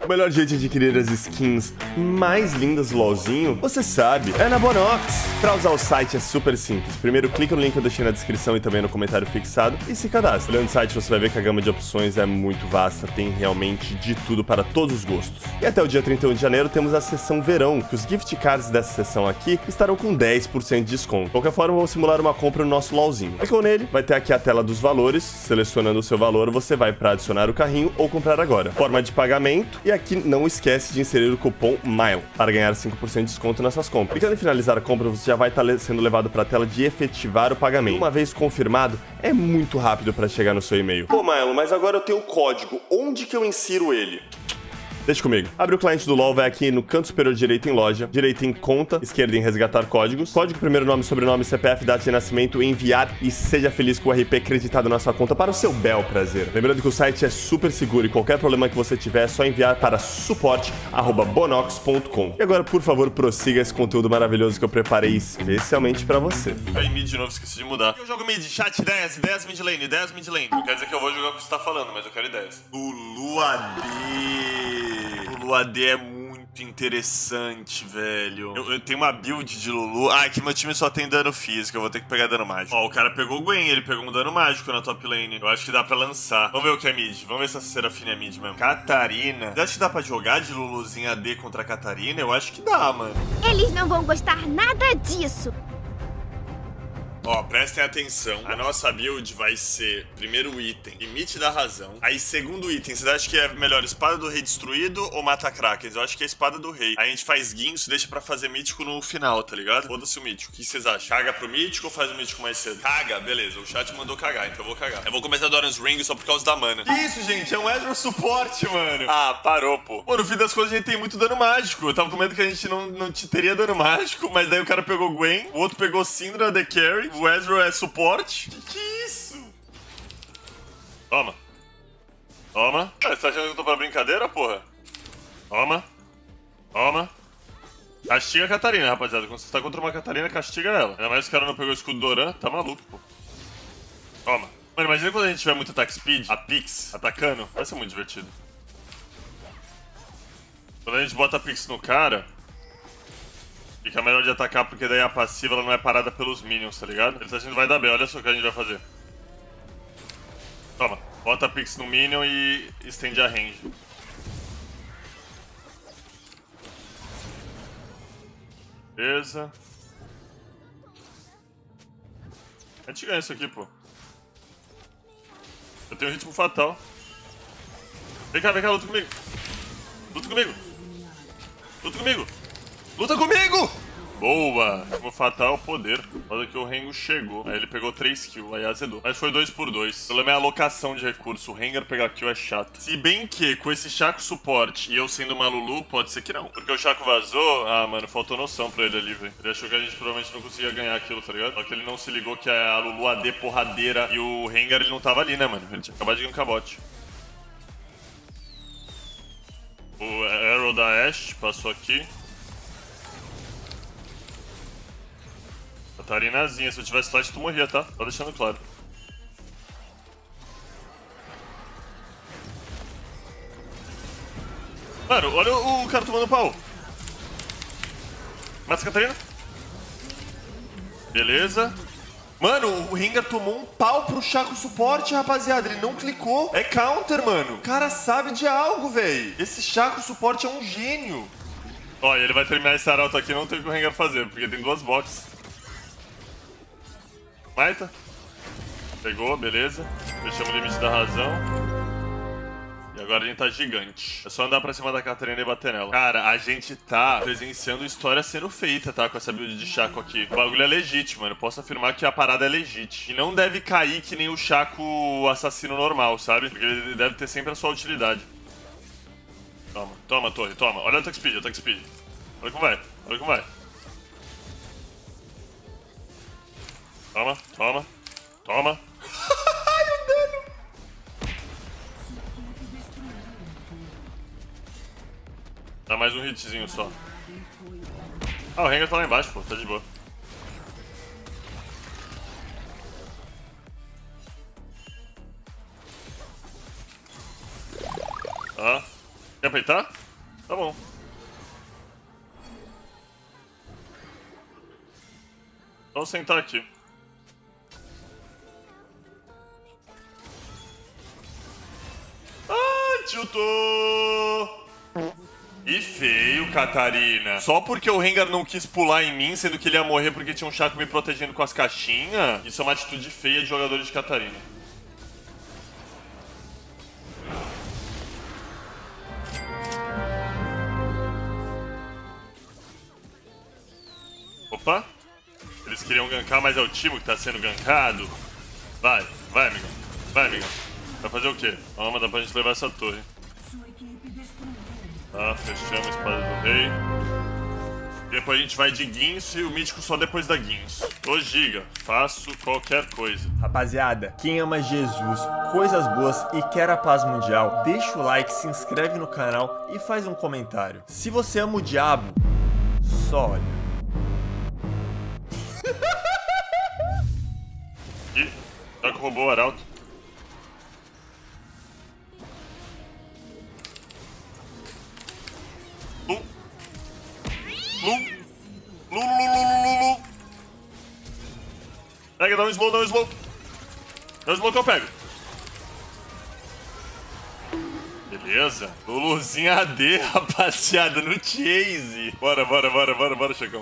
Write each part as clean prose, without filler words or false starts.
O melhor jeito de adquirir as skins mais lindas do LoLzinho, você sabe, é na Bonox. Pra usar o site é super simples. Primeiro, clica no link que eu deixei na descrição e também no comentário fixado e se cadastra. Olhando o site, você vai ver que a gama de opções é muito vasta, tem realmente de tudo para todos os gostos. E até o dia 31 de janeiro temos a seção verão, que os gift cards dessa seção aqui estarão com 10% de desconto. De qualquer forma, vamos simular uma compra no nosso LoLzinho. Clicou nele, vai ter aqui a tela dos valores. Selecionando o seu valor, você vai para adicionar o carrinho ou comprar agora. Forma de pagamento, e aqui não esquece de inserir o cupom MILE para ganhar 5% de desconto nas suas compras. Clicando em finalizar a compra, você já vai estar sendo levado para a tela de efetivar o pagamento. Uma vez confirmado, é muito rápido para chegar no seu e-mail. Pô, Milo, mas agora eu tenho o código. Onde que eu insiro ele? Deixa comigo. Abre o cliente do LoL, vai aqui no canto superior direito em loja, direito em conta, esquerda em resgatar códigos. Código, primeiro nome, sobrenome, CPF, data de nascimento, enviar e seja feliz com o RP acreditado na sua conta para o seu bel prazer. Lembrando que o site é super seguro e qualquer problema que você tiver é só enviar para suporte@bonox.com. E agora, por favor, prossiga esse conteúdo maravilhoso que eu preparei especialmente para você. Aí mid de novo, esqueci de mudar. Eu jogo mid, chat 10 mid lane, 10 mid lane. Não quer dizer que eu vou jogar o que você tá falando, mas eu quero ideias. Lulu AD. Lulu AD é muito interessante, velho. Eu tenho uma build de Lulu. Ah, aqui meu time só tem dano físico, eu vou ter que pegar dano mágico. Ó, o cara pegou o Gwen, ele pegou um dano mágico na top lane. Eu acho que dá pra lançar. Vamos ver o que é mid. Vamos ver se essa Serafine é mid mesmo. Catarina. Você acha que dá pra jogar de Luluzinha AD contra a Catarina? Eu acho que dá, mano. Eles não vão gostar nada disso. Ó, prestem atenção. A nossa build vai ser, primeiro item, limite da razão. Aí, segundo item, vocês acham que é melhor espada do rei destruído ou mata krakens? Eu acho que é espada do rei. Aí a gente faz guinso e deixa pra fazer mítico no final, tá ligado? Foda-se o mítico. O que vocês acham? Caga pro mítico ou faz o mítico mais cedo? Caga, beleza. O chat mandou cagar, então eu vou cagar. Eu vou começar do Orange Ring só por causa da mana. Isso, gente, é um Ezreal suporte, mano. Ah, parou, pô. Pô, no fim das contas a gente tem muito dano mágico. Eu tava com medo que a gente não teria dano mágico, mas daí o cara pegou Gwen, o outro pegou Syndra, The Carry, o Ezreal é suporte. Que isso? Toma. Toma. Ah, você tá achando que eu tô pra brincadeira, porra? Toma. Toma. Castiga a Catarina, rapaziada. Quando você tá contra uma Catarina, castiga ela. Ainda mais que o cara não pegou o escudo do Doran. Tá maluco, pô. Toma. Mano, imagina quando a gente tiver muito attack speed, a Pix atacando. Vai ser muito divertido. Quando a gente bota a Pix no cara, fica melhor de atacar, porque daí a passiva ela não é parada pelos minions, tá ligado? Ele tá achando que vai dar bem, olha só o que a gente vai fazer. Toma, bota a Pix no minion e estende a range. Beleza. A gente ganha isso aqui, pô. Eu tenho um ritmo fatal. Vem cá, luta comigo. Luta comigo. Luta comigo. Luta comigo! Boa! Ritmo fatal é o poder. Olha que o Rengo chegou. Aí ele pegou 3 kills, aí azedou. Mas foi 2 por 2. O problema é a alocação de recurso. O Rengar pegar kill é chato. Se bem que com esse Chaco suporte e eu sendo uma Lulu, pode ser que não. Porque o Chaco vazou, ah, mano, faltou noção pra ele ali, velho. Ele achou que a gente provavelmente não conseguia ganhar aquilo, tá ligado? Só que ele não se ligou que a Lulu AD porradeira e o Rengar ele não tava ali, né, mano? Ele tinha acabado de ganhar um cabote. O Arrow da Ashe passou aqui. Catarinazinha, se eu tivesse flash tu morria, tá? Tô deixando claro. Mano, olha o cara tomando pau. Mata a Catarina. Beleza. Mano, o Rengar tomou um pau pro Chaco suporte, rapaziada. Ele não clicou. É counter, mano. O cara sabe de algo, velho. Esse Chaco suporte é um gênio. Ó, e ele vai terminar esse arauto aqui, não tem o que o Rengar fazer, porque tem 2 boxes. Maita. Pegou, beleza. Fechamos o limite da razão. E agora a gente tá gigante. É só andar pra cima da Catarina e bater nela. Cara, a gente tá presenciando história sendo feita, tá? Com essa build de Chaco aqui. O bagulho é legítimo, mano. Eu posso afirmar que a parada é legítima. E não deve cair que nem o Chaco assassino normal, sabe? Porque ele deve ter sempre a sua utilidade. Toma, toma, torre, toma. Olha o attack speed, attack speed. Olha como vai, olha como vai. Toma, toma, toma. Ai, o dano. Dá mais um hitzinho só. Ah, o Rengar tá lá embaixo, pô. Tá de boa. Tá. Quer peitar? Tá bom. Vamos sentar aqui. Ah, tiltou! E feio, Catarina. Só porque o Rengar não quis pular em mim, sendo que ele ia morrer porque tinha um Chaco me protegendo com as caixinhas. Isso é uma atitude feia de jogador de Catarina. Opa! Eles queriam gankar, mas é o time que tá sendo gankado. Vai, amigão. Vai, amigão. Vai fazer o quê? Vamos mandar pra gente levar essa torre. Tá, fechamos a espada do rei. Depois a gente vai de Guinsoo e o mítico só depois da Guinsoo. Ô Giga, faço qualquer coisa. Rapaziada, quem ama Jesus, coisas boas e quer a paz mundial, deixa o like, se inscreve no canal e faz um comentário. Se você ama o diabo, só olha. Ih, já que roubou o arauto. Lu. Pega, dá um slow. Dá um slow que eu pego. Beleza. Luluzinho AD, rapaziada, no chase. Bora, Chacão.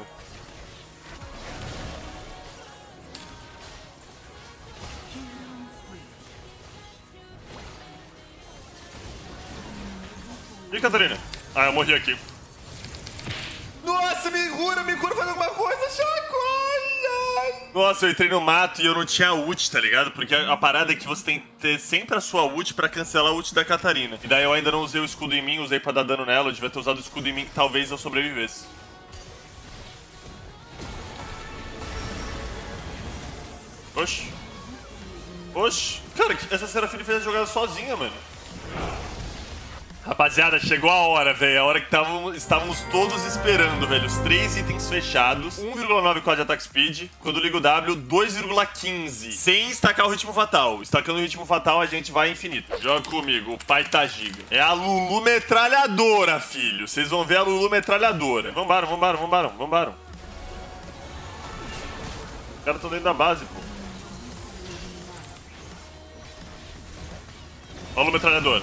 Ih, Catarina. Ah, eu morri aqui. Nossa, me cura, faz alguma coisa, Chaco! Ai. Nossa, eu entrei no mato e eu não tinha ult, tá ligado? Porque a parada é que você tem que ter sempre a sua ult pra cancelar a ult da Catarina. E daí eu ainda não usei o escudo em mim, usei pra dar dano nela. Eu devia ter usado o escudo em mim, que talvez eu sobrevivesse. Oxi. Cara, essa Serafine fez a jogada sozinha, mano. Rapaziada, chegou a hora, velho. A hora que estávamos todos esperando, velho. Os 3 itens fechados. 1,9 de attack speed. Quando liga o W, 2,15. Sem estacar o ritmo fatal. Estacando o ritmo fatal, a gente vai infinito. Joga comigo, o pai tá giga. É a Lulu metralhadora, filho. Vocês vão ver a Lulu metralhadora. Vambora. Os caras estão dentro da base, pô. Ó a Lulu metralhadora.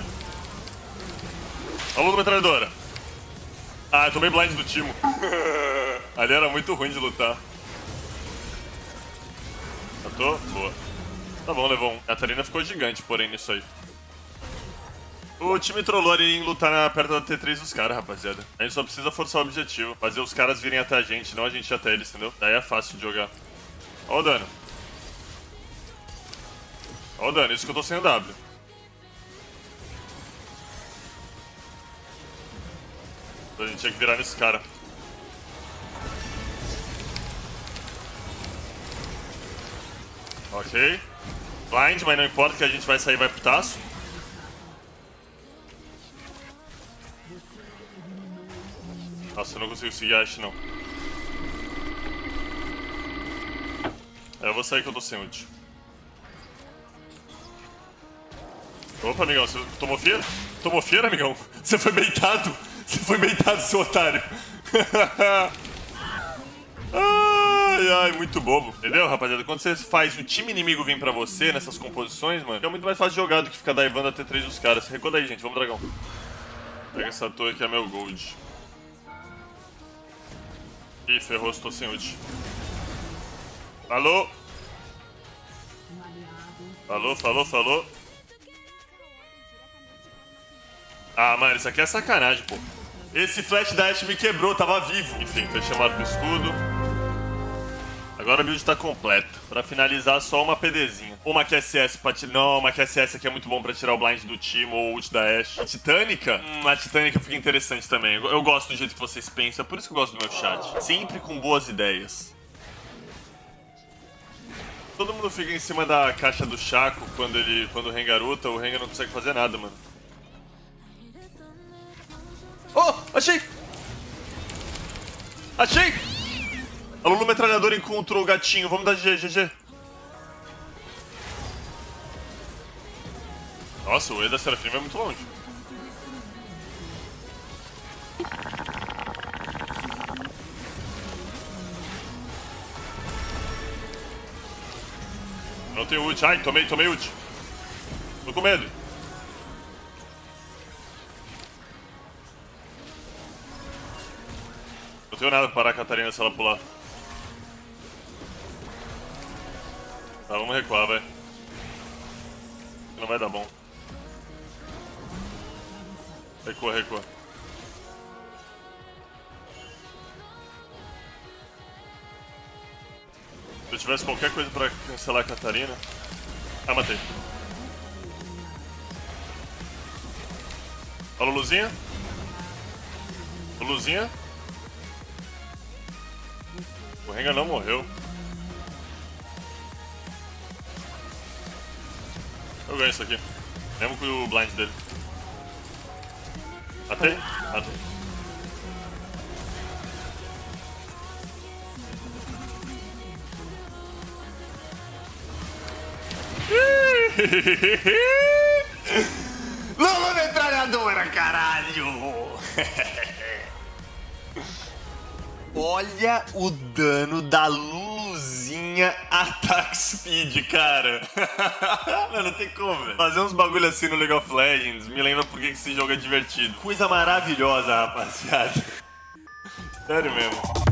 Alô, metralhadora. Ah, eu tomei blind do Timo. Ali era muito ruim de lutar. Matou? Boa. Tá bom, levou um. A Catarina ficou gigante, porém, nisso aí. O time trollou ali em lutar perto da T3 dos caras, rapaziada. A gente só precisa forçar o objetivo. Fazer os caras virem até a gente, não a gente ir até eles, entendeu? Daí é fácil de jogar. Ó o dano. Isso que eu tô sem o W. A gente tinha que virar nesse cara. Ok. Blind, mas não importa que a gente vai sair e vai pro taço. Nossa, eu não consigo seguir a Ashe, não. Eu vou sair que eu tô sem ult. Opa, amigão, você tomou feira? Tomou feira, amigão? Você foi baitado? Você foi baitado, seu otário. Ai, muito bobo. Entendeu, rapaziada? Quando você faz o time inimigo vir pra você nessas composições, mano, é muito mais fácil de jogar do que ficar daivando a T3 dos caras. Recuda aí, gente. Vamos, dragão. Pega essa torre que é meu gold. Ih, ferrou, estou sem ult. Falou. Falou. Ah, mano, isso aqui é sacanagem, pô. Esse flash da Ashe me quebrou, tava vivo. Enfim, fechamos o escudo. Agora a build tá completa. Pra finalizar, só uma PDzinha. Uma QSS pra tirar... Não, uma QSS aqui é muito bom pra tirar o blind do time ou o ult da Ashe. A Titânica? A Titânica fica interessante também. Eu gosto do jeito que vocês pensam, é por isso que eu gosto do meu chat. Sempre com boas ideias. Todo mundo fica em cima da caixa do Chaco quando o Rengar ulta, o Rengar não consegue fazer nada, mano. Oh, achei! A Lulu metralhadora encontrou o gatinho. Vamos dar GG. Nossa, o E da Serafine vai muito longe. Não tenho ult. Ai, tomei ult. Tô com medo. Não tenho nada pra parar a Catarina se ela pular. Tá, vamos recuar, vai. Não vai dar bom. Recua. Se eu tivesse qualquer coisa pra cancelar a Catarina... Ah, matei. Olha o Luzinha. O Rengar não morreu. Eu ganho isso aqui. Mesmo com o blind dele. Matei? Matei. Lulu metralhadora, caralho! Olha o dano da Luluzinha Attack Speed, cara. Mano, não tem como, velho. Fazer uns bagulho assim no League of Legends me lembra por que esse jogo é divertido. Coisa maravilhosa, rapaziada. Sério mesmo.